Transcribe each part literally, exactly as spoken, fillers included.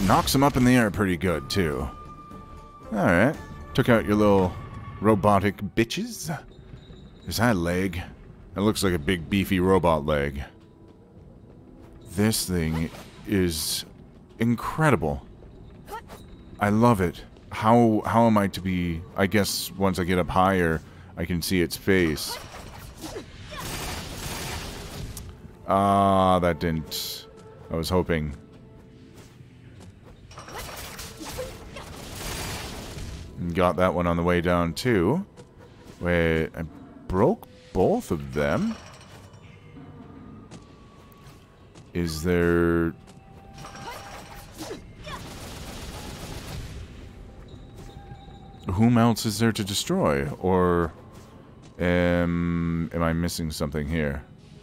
knocks them up in the air pretty good, too. Alright. Took out your little robotic bitches. Is that a leg? It looks like a big, beefy robot leg. This thing is incredible. I love it. How, how am I to be... I guess once I get up higher, I can see its face. Ah, that didn't... I was hoping... Got that one on the way down, too. Wait, I broke both of them? Is there... Whom else is there to destroy? Or... Um, am I missing something here?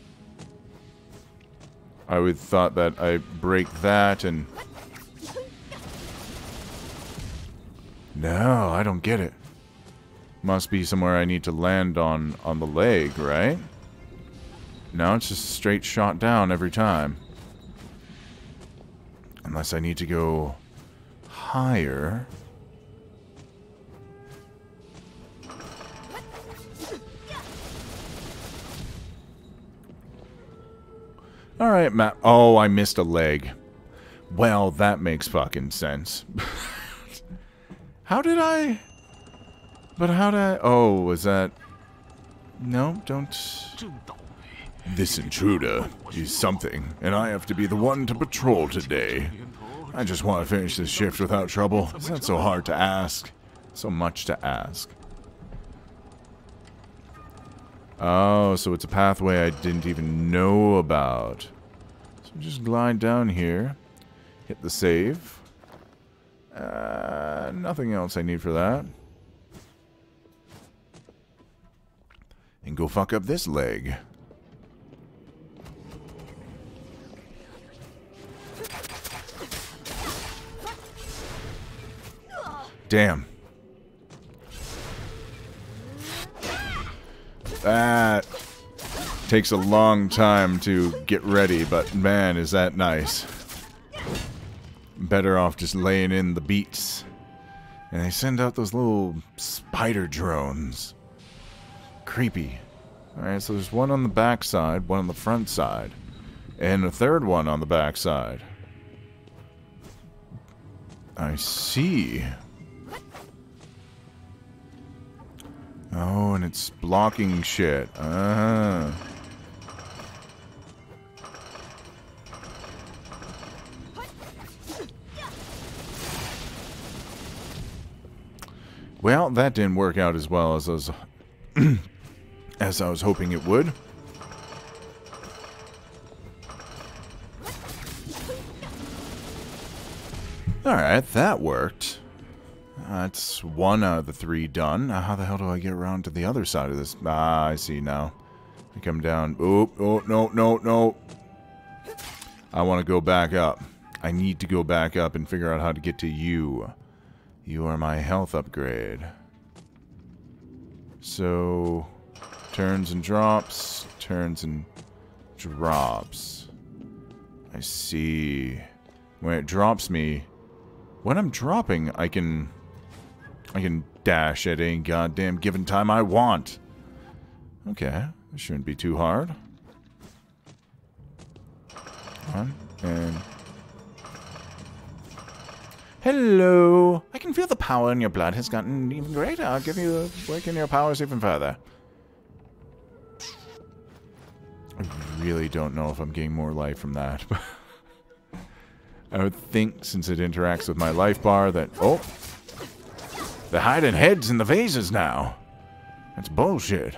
I would thought that I break that and... No, I don't get it. Must be somewhere I need to land on, on the leg, right? No, it's just a straight shot down every time. Unless I need to go higher. Alright, Matt. Oh, I missed a leg. Well, that makes fucking sense. How did I... But how did I... Oh, was that... No, don't... This intruder is something, and I have to be the one to patrol today. I just want to finish this shift without trouble. It's not so hard to ask. So much to ask. Oh, so it's a pathway I didn't even know about. So just glide down here. Hit the save. Uh, nothing else I need for that. And go fuck up this leg. Damn. That takes a long time to get ready, but man, is that nice. Better off just laying in the beats. And they send out those little spider drones. Creepy. Alright, so there's one on the back side, one on the front side, and a third one on the back side. I see. Oh, and it's blocking shit. Uh-huh. Well, that didn't work out as well as I was, as I was hoping it would. Alright, that worked. That's one out of the three done. Now, how the hell do I get around to the other side of this? Ah, I see now. I come down. Oh, oh, no, no, no. I want to go back up. I need to go back up and figure out how to get to you. You are my health upgrade. So, turns and drops, turns and drops. I see. When it drops me, when I'm dropping, I can, I can dash at any goddamn given time I want. Okay, this shouldn't be too hard. One, and... Hello! I can feel the power in your blood has gotten even greater. I'll give you a work in your powers even further. I really don't know if I'm getting more life from that. I would think, since it interacts with my life bar, that... Oh! They're hiding heads in the vases now! That's bullshit.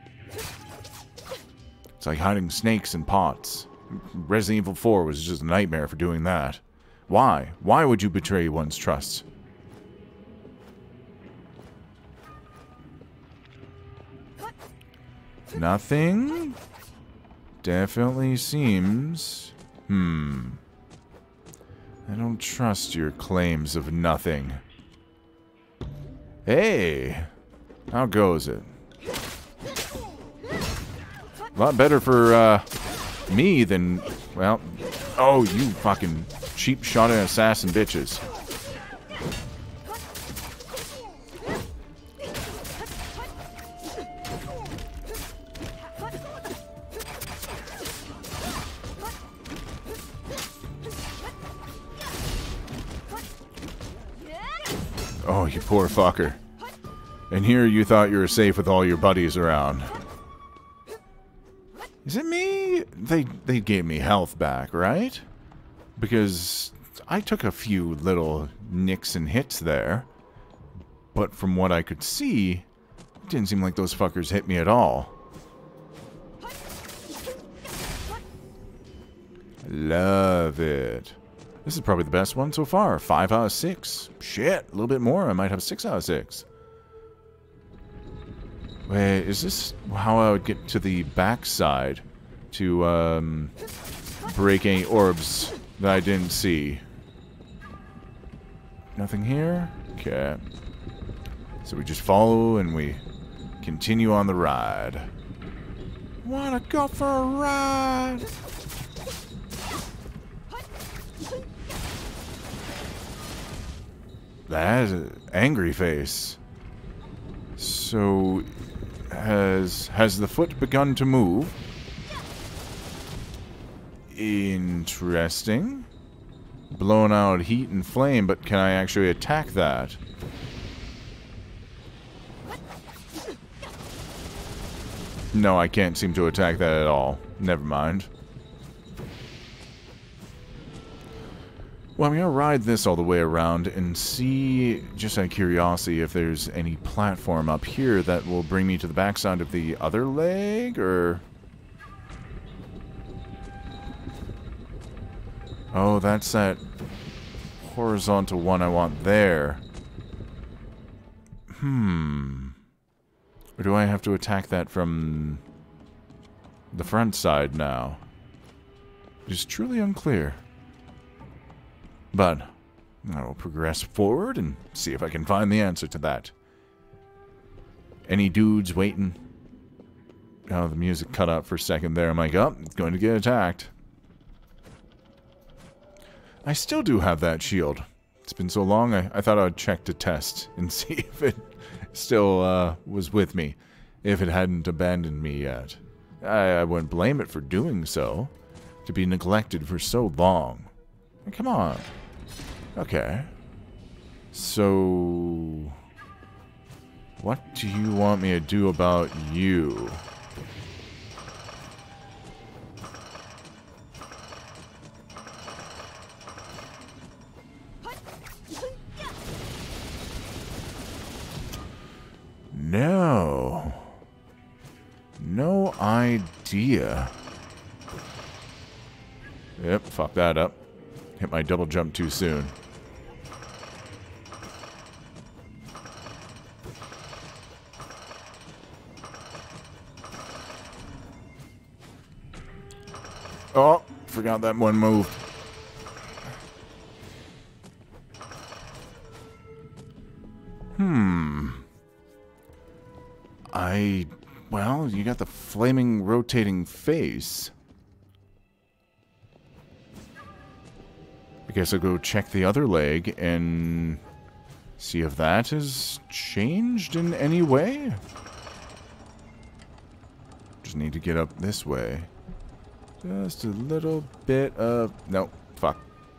It's like hiding snakes in pots. Resident Evil four was just a nightmare for doing that. Why? Why would you betray one's trust? Nothing? Definitely seems... Hmm. I don't trust your claims of nothing. Hey! How goes it? A lot better for, uh, me than... Well... Oh, you fucking cheap shot at assassin bitches. Oh, you poor fucker. And here you thought you were safe with all your buddies around. Is it me? They they gave me health back, right? Because I took a few little nicks and hits there. But from what I could see, it didn't seem like those fuckers hit me at all. Love it. This is probably the best one so far. Five out of six. Shit, a little bit more. I might have six out of six. Wait, is this how I would get to the backside to um, break any orbs that I didn't see? Nothing here? Okay. So we just follow and we continue on the ride. Wanna go for a ride? That is an angry face. So, has has the foot begun to move? Interesting. Blowing out heat and flame, but can I actually attack that? No, I can't seem to attack that at all. Never mind. Well, I'm going to ride this all the way around and see, just out of curiosity, if there's any platform up here that will bring me to the backside of the other leg, or... Oh, that's that horizontal one I want there. Hmm. Or do I have to attack that from the front side now? It is truly unclear. But I will progress forward and see if I can find the answer to that. Any dudes waiting? Oh, the music cut out for a second there. I'm like, oh, it's going to get attacked. I still do have that shield. It's been so long, I, I thought I would check to test and see if it still uh, was with me. If it hadn't abandoned me yet. I, I wouldn't blame it for doing so. To be neglected for so long. Come on. Okay. So... what do you want me to do about you? No. No idea. Yep, fuck that up. Hit my double jump too soon. Oh, forgot that one move. Hmm. I... well, you got the flaming rotating face. I guess I'll go check the other leg and see if that has changed in any way. Just need to get up this way. Just a little bit of... no, fuck.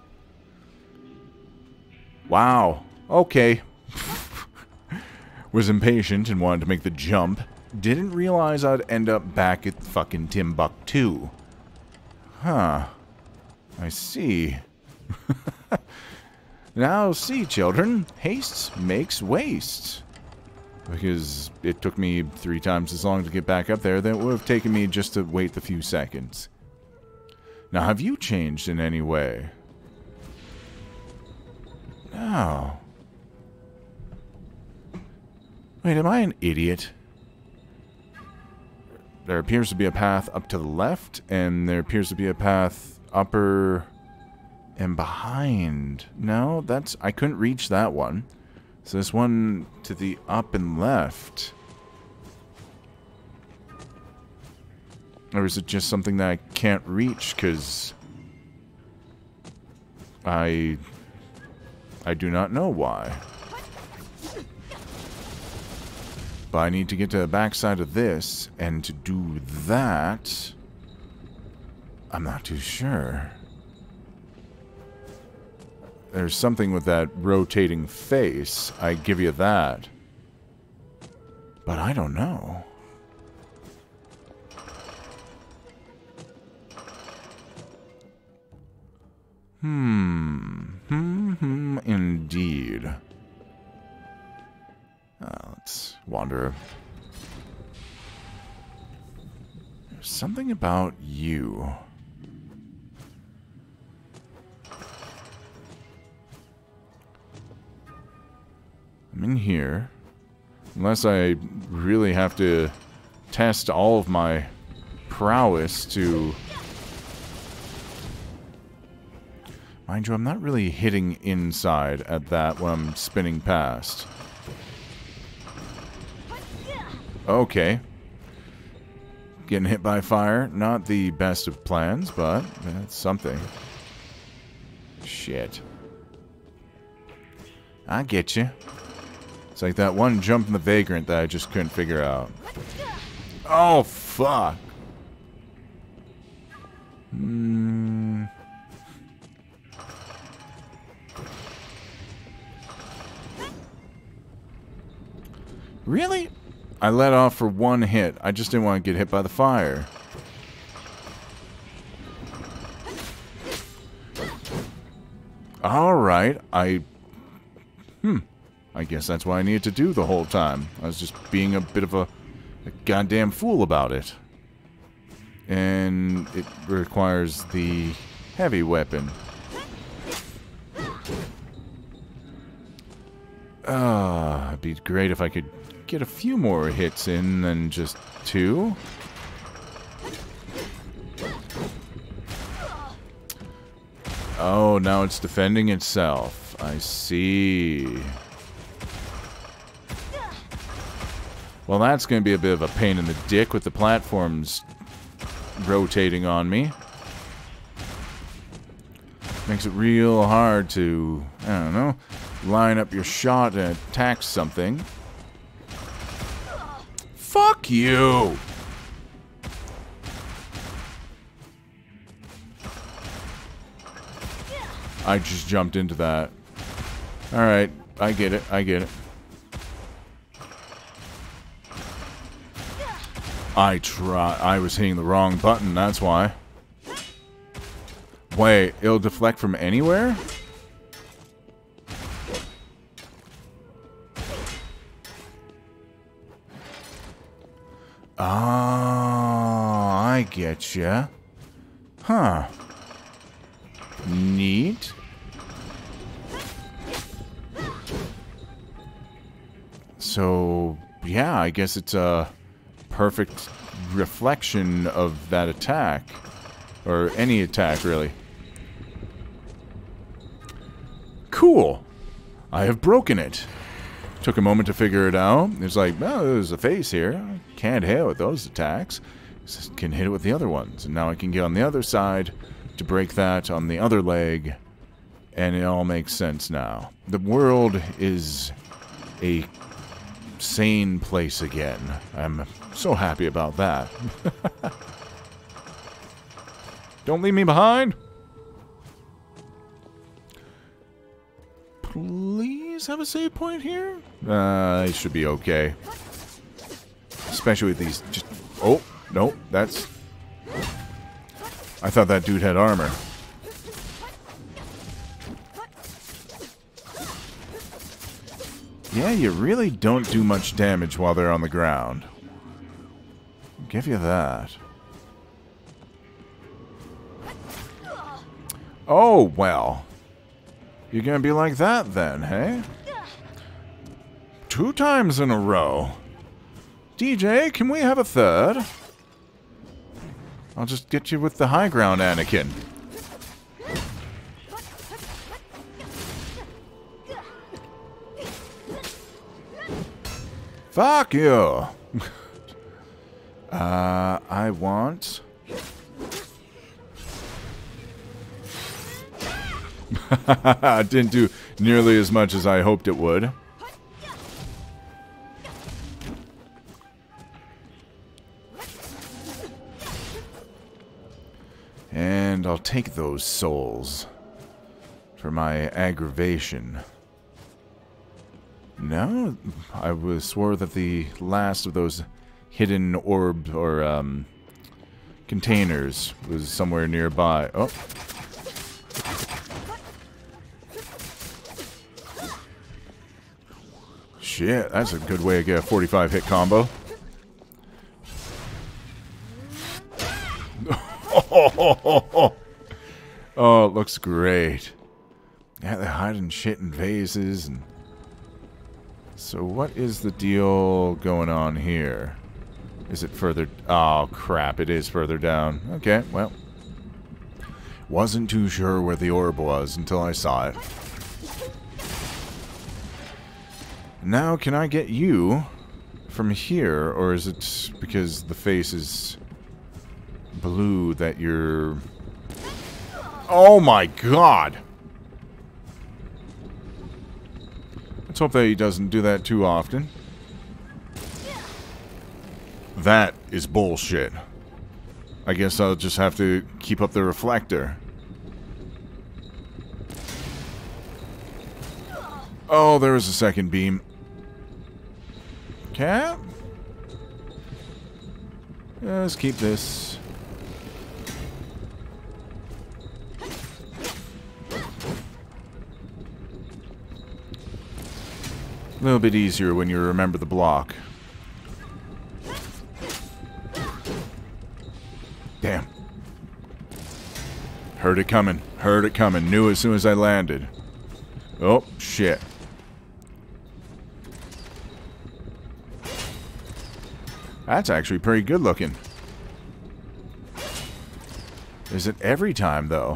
Wow. Okay. Was impatient and wanted to make the jump. Didn't realize I'd end up back at fucking Timbuktu. Huh. I see. Now see, children. Haste makes waste. Because it took me three times as long to get back up there than it would have taken me just to wait the few seconds. Now, have you changed in any way? No. Wait, am I an idiot? There appears to be a path up to the left, and there appears to be a path upper and behind. No, that's... I couldn't reach that one. So this one to the up and left. Or is it just something that I can't reach because... I... I do not know why. But I need to get to the backside of this, and to do that... I'm not too sure. There's something with that rotating face. I give you that. But I don't know. Hmm. Hmm, hmm, indeed. Uh, let's wander. There's something about you. I'm in here. Unless I really have to test all of my prowess to... Mind you, I'm not really hitting inside at that when I'm spinning past. Okay. Getting hit by fire. Not the best of plans, but that's something. Shit. I get you. It's like that one jump in the Vagrant that I just couldn't figure out. Oh, fuck. Hmm... Really? I let off for one hit. I just didn't want to get hit by the fire. Alright, I... Hmm. I guess that's what I needed to do the whole time. I was just being a bit of a, a goddamn fool about it. And it requires the heavy weapon. Ah, it'd be great if I could get a few more hits in than just two. Oh, now it's defending itself. I see. Well, that's going to be a bit of a pain in the dick with the platforms rotating on me. Makes it real hard to, I don't know, line up your shot and attack something. Fuck you! I just jumped into that. Alright, I get it, I get it. I try. I was hitting the wrong button, that's why. Wait, it'll deflect from anywhere? Oh, I get ya. Huh. Neat. So, yeah, I guess it's a perfect reflection of that attack. Or any attack, really. Cool. I have broken it. Took a moment to figure it out. It's like, well, there's a face here. I can't hit it with those attacks. Just can hit it with the other ones. And now I can get on the other side to break that on the other leg. And it all makes sense now. The world is a sane place again. I'm so happy about that. Don't leave me behind. Please have a save point here? Uh, it should be okay. Especially with these... Just, oh, no, that's... I thought that dude had armor. Yeah, you really don't do much damage while they're on the ground. I'll give you that. Oh, well. You're gonna be like that then, hey? Two times in a row. D J, can we have a third? I'll just get you with the high ground, Anakin. Fuck you! uh, I want... Didn't do nearly as much as I hoped it would. And I'll take those souls for my aggravation. No, I was swore that the last of those hidden orb or um, containers was somewhere nearby. Oh. Shit, that's a good way to get a forty-five hit combo. Oh, it looks great. Yeah, they're hiding shit in vases. And so what is the deal going on here? Is it further... Oh, crap, it is further down. Okay, well. Wasn't too sure where the orb was until I saw it. Now, can I get you from here, or is it because the face is blue that you're... Oh my god! Let's hope that he doesn't do that too often. That is bullshit. I guess I'll just have to keep up the reflector. Oh, there was a second beam. Cap? Let's keep this. A little bit easier when you remember the block. Damn. Heard it coming. Heard it coming. Knew as soon as I landed. Oh, shit. That's actually pretty good looking. Is it every time, though?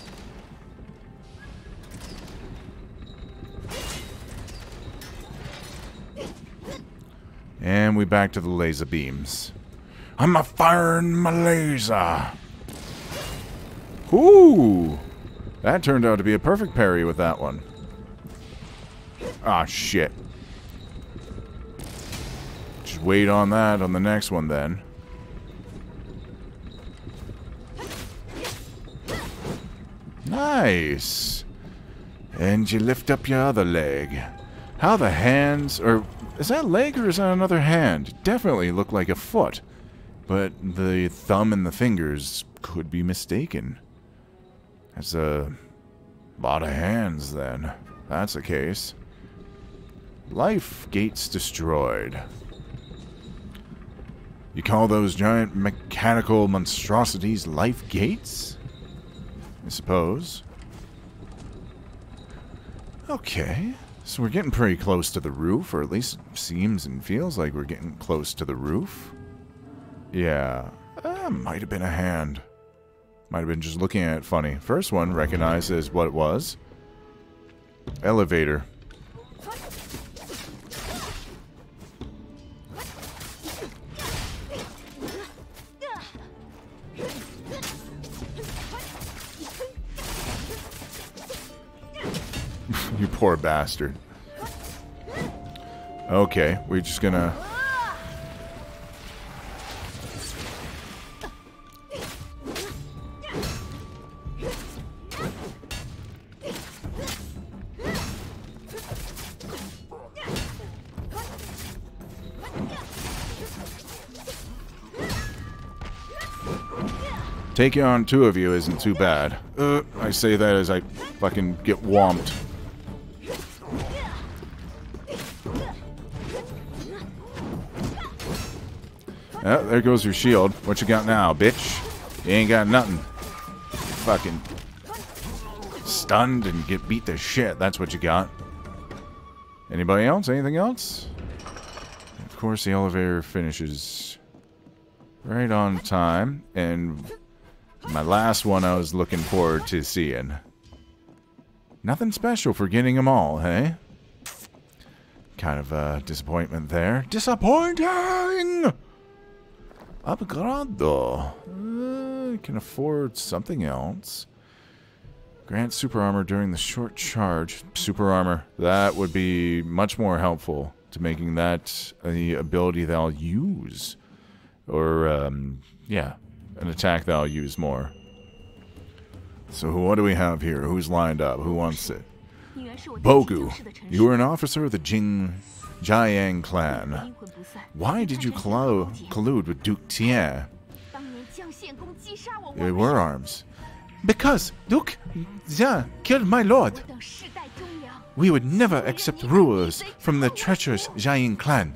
And we back to the laser beams. I'm a firing my laser. Ooh. That turned out to be a perfect parry with that one. Ah, shit. Just wait on that on the next one then. Nice. And you lift up your other leg. How the hands... or is that a leg or is that another hand? Definitely look like a foot. But the thumb and the fingers could be mistaken. That's a lot of hands then. That's the case. Life gates destroyed. You call those giant mechanical monstrosities life gates? I suppose. Okay. So we're getting pretty close to the roof, or at least it seems and feels like we're getting close to the roof. Yeah. Uh, might have been a hand. Might have been just looking at it funny. First one recognized as what it was. Elevator. You poor bastard. Okay, we're just gonna... Taking on two of you isn't too bad. Uh, I say that as I fucking get whomped. Oh, there goes your shield. What you got now, bitch? You ain't got nothing. Fucking stunned and get beat to shit. That's what you got. Anybody else? Anything else? Of course, the elevator finishes right on time. And my last one I was looking forward to seeing. Nothing special for getting them all, hey? Kind of a disappointment there. Disappointing! Upgrado. Uh, can afford something else. Grant super armor during the short charge. Super armor. That would be much more helpful to making that the ability that I'll use. Or, um, yeah, an attack that I'll use more. So what do we have here? Who's lined up? Who wants it? Bogu, you were an officer of the Jing Jiang clan. Why did you collo collude with Duke Tie? They were arms. Because Duke Jia killed my lord. We would never accept rulers from the treacherous Jiang clan.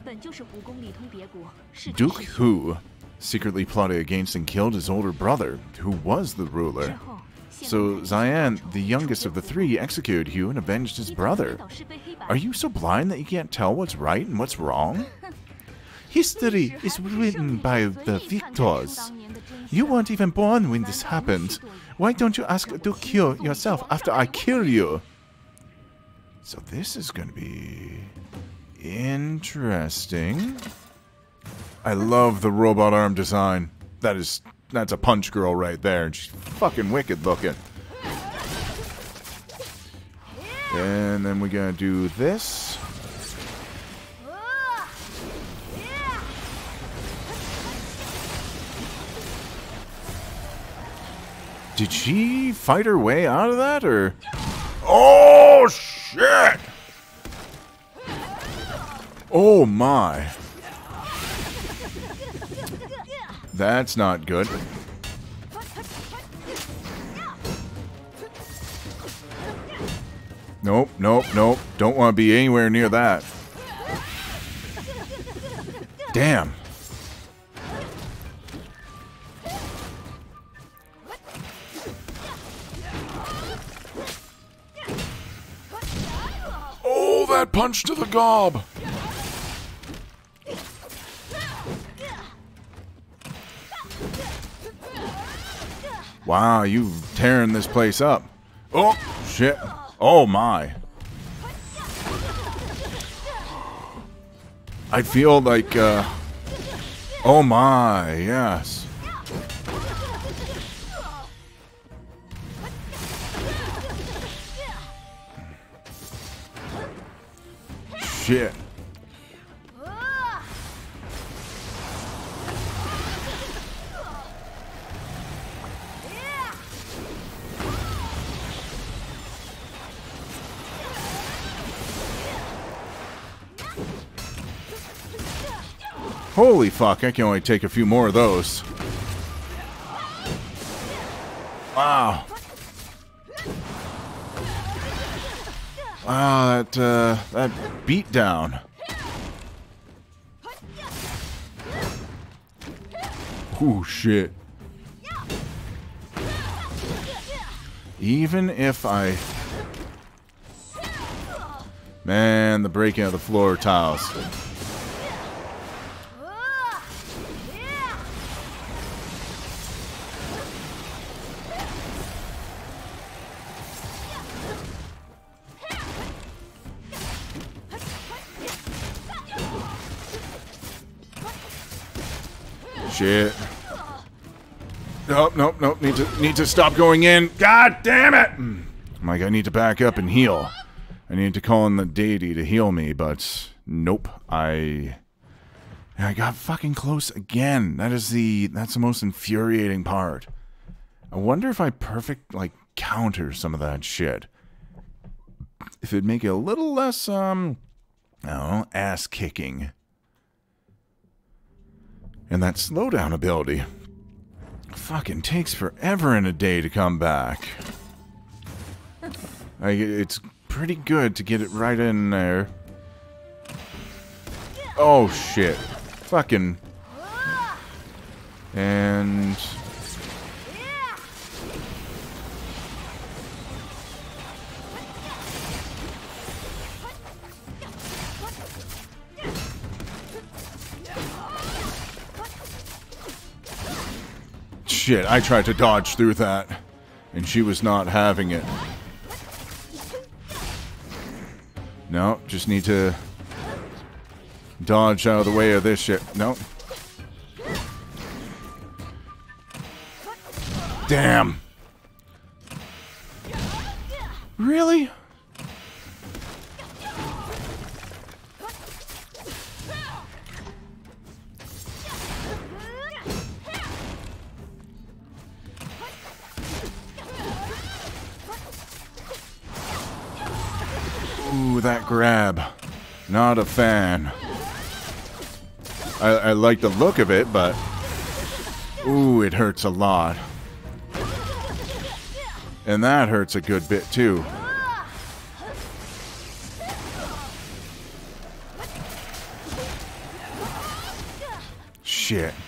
Duke Hu secretly plotted against and killed his older brother, who was the ruler. So Xian, the youngest of the three, executed Hu and avenged his brother. Are you so blind that you can't tell what's right and what's wrong? History is written by the victors. You weren't even born when this happened. Why don't you ask Duke Hu yourself after I kill you? So this is going to be interesting. I love the robot arm design. That is, that's a punch girl right there, and she's fucking wicked looking. And then we gotta do this. Did she fight her way out of that, or? Oh, shit! Oh, my. That's not good. Nope, nope, nope. Don't want to be anywhere near that. Damn. Oh, that punch to the gob. Wow, you tearing this place up. Oh, shit. Oh, my. I feel like, uh... oh, my, yes. Shit. Holy fuck, I can only take a few more of those. Wow. Wow, that, uh, that beat down. Ooh, shit. Even if I... Man, the breaking of the floor tiles. Shit. Nope, nope, nope. Need to need to stop going in. God damn it! I'm like, I need to back up and heal. I need to call in the deity to heal me, but nope. I I got fucking close again. That is the that's the most infuriating part. I wonder if I perfect like counter some of that shit. If it'd make it a little less um I don't know, ass kicking. And that slowdown ability fucking takes forever and a day to come back. Like, it's pretty good to get it right in there. Oh, shit. Fucking... And... Shit, I tried to dodge through that, and she was not having it. No, just need to dodge out of the way of this shit. No. Really? Ooh, that grab. Not a fan. I, I like the look of it, but... Ooh, it hurts a lot. And that hurts a good bit, too. Shit.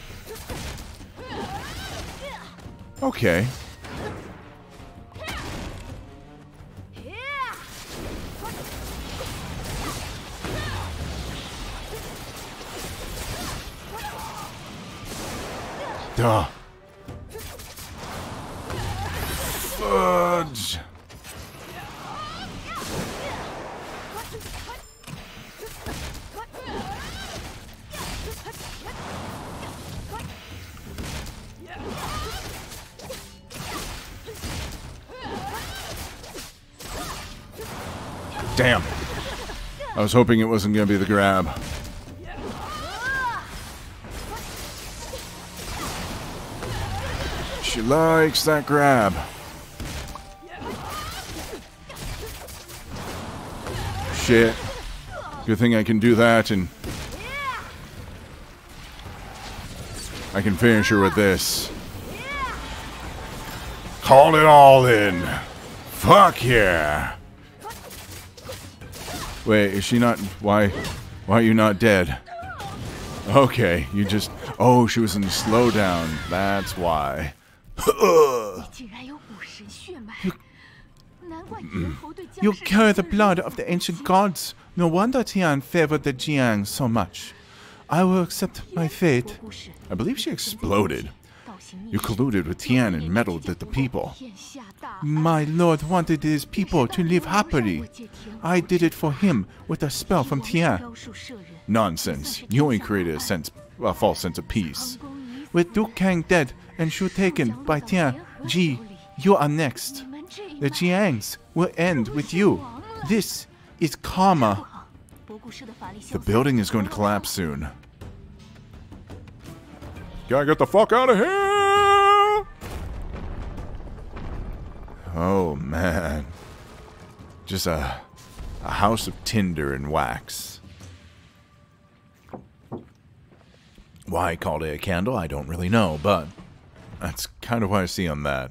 Okay. Duh. Fudge. Damn. I was hoping it wasn't going to be the grab. She likes that grab. Shit. Good thing I can do that and I can finish her with this. Call it all in. Fuck yeah. Wait, is she not... Why... Why are you not dead? Okay, you just... Oh, she was in slowdown. That's why. You carry the blood of the ancient gods. No wonder Tian favored the Jiang so much. I will accept my fate. I believe she exploded. You colluded with Tian and meddled with the people. My lord wanted his people to live happily. I did it for him with a spell from Tian. Nonsense. You only created a, sense, a false sense of peace. With Duke Kang dead and Shu taken by Tian, Ji, you are next. The Jiangs will end with you. This is karma. The building is going to collapse soon. Gotta get the fuck out of here! Oh, man. Just a, a house of tinder and wax. Why I called it a candle, I don't really know, but that's kind of what I see on that.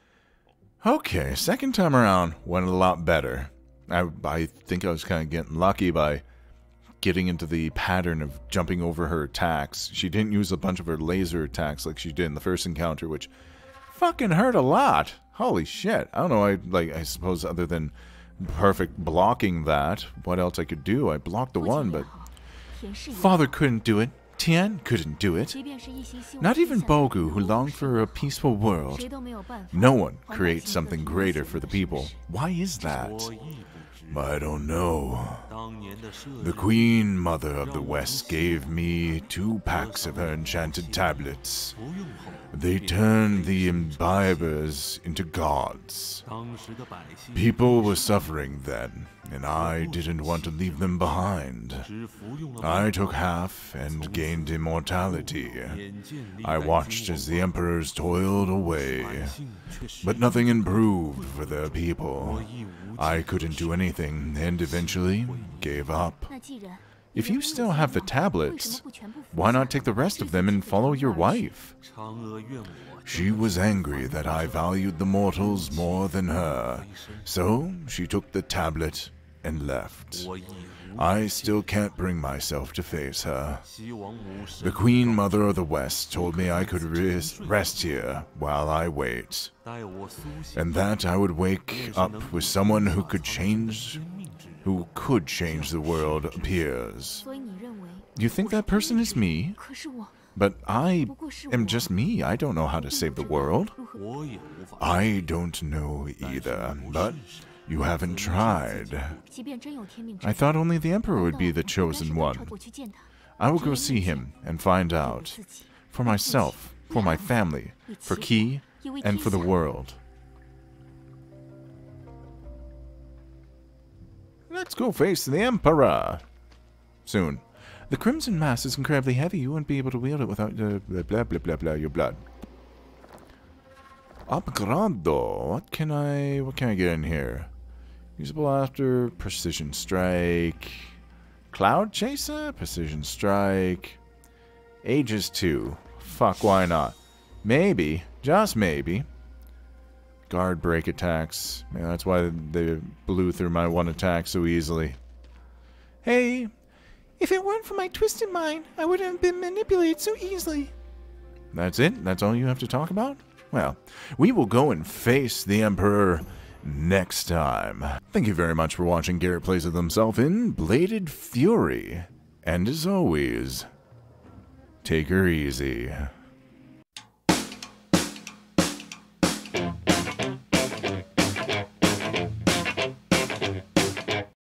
Okay, second time around went a lot better. I, I think I was kind of getting lucky by getting into the pattern of jumping over her attacks. She didn't use a bunch of her laser attacks like she did in the first encounter, which fucking hurt a lot. Holy shit. I don't know, I like I suppose other than perfect blocking that, what else I could do? I blocked the one, but Father couldn't do it. Tian couldn't do it. Not even Bogu, who longed for a peaceful world. No one creates something greater for the people. Why is that? I don't know. The Queen Mother of the West gave me two packs of her enchanted tablets. They turned the imbibers into gods. People were suffering then, and I didn't want to leave them behind. I took half and gained immortality. I watched as the emperors toiled away, but nothing improved for their people. I couldn't do anything, and eventually gave up. If you still have the tablets, why not take the rest of them and follow your wife? She was angry that I valued the mortals more than her, so she took the tablet and left. I still can't bring myself to face her. The Queen Mother of the West told me I could rest, rest here while I wait, and that I would wake up with someone who could change, who could change the world appears. You think that person is me? But I am just me. I don't know how to save the world. I don't know either, but you haven't tried. I thought only the Emperor would be the chosen one. I will go see him and find out. For myself, for my family, for Qi, and for the world. Let's go face the Emperor. Soon. The Crimson Mass is incredibly heavy. You wouldn't be able to wield it without uh, blah, blah, blah, blah, blah, your blood. Upgrado. What can I, what can I get in here? Usable after Precision Strike. Cloud Chaser? Precision Strike. Aegis two. Fuck, why not? Maybe. Just maybe. Guard break attacks. Yeah, that's why they blew through my one attack so easily. Hey, if it weren't for my twisted mind, I wouldn't have been manipulated so easily. That's it? That's all you have to talk about? Well, we will go and face the Emperor next time. Thank you very much for watching Garrett Plays With Himself in Bladed Fury. And as always, take her easy.